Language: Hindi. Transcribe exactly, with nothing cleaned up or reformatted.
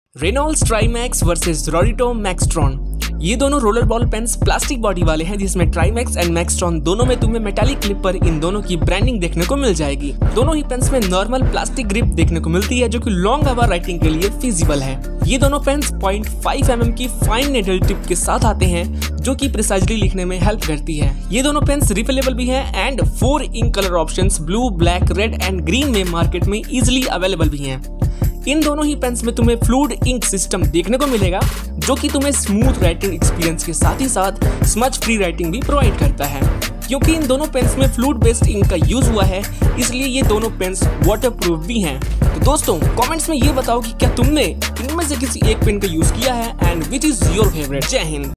Reynolds ट्राईमैक्स versus Rorito Maxtron. ये दोनों roller ball pens plastic body वाले हैं, जिसमें ट्राईमैक्स एंड मैक्सट्रॉन दोनों में तुम्हें मेटालिक क्लिप पर इन दोनों की ब्रांडिंग देखने को मिल जाएगी। दोनों ही पेन्स में नॉर्मल प्लास्टिक ग्रिप देखने को मिलती है, जो कि लॉन्ग आवर राइटिंग के लिए फिजिबल है। ये दोनों pens point five M M की फाइन नेडल टिप के साथ आते हैं, जो कि प्रिसाइजली लिखने में हेल्प करती है। ये दोनों पेन्स रिफिलेबल भी हैं and four ink colour options blue, black, red and green में मार्केट में इजिली अवेलेबल भी हैं। इन दोनों ही पेन्स में तुम्हें फ्लूइड इंक सिस्टम देखने को मिलेगा, जो कि तुम्हें स्मूथ राइटिंग एक्सपीरियंस के साथ ही साथ स्मच फ्री राइटिंग भी प्रोवाइड करता है। क्योंकि इन दोनों पेन्स में फ्लूइड बेस्ड इंक का यूज हुआ है, इसलिए ये दोनों पेन्स वाटरप्रूफ भी हैं। तो दोस्तों कमेंट्स में ये बताओ कि क्या तुमने इनमें से किसी एक पेन का यूज किया है and which is your favourite. जय हिंद।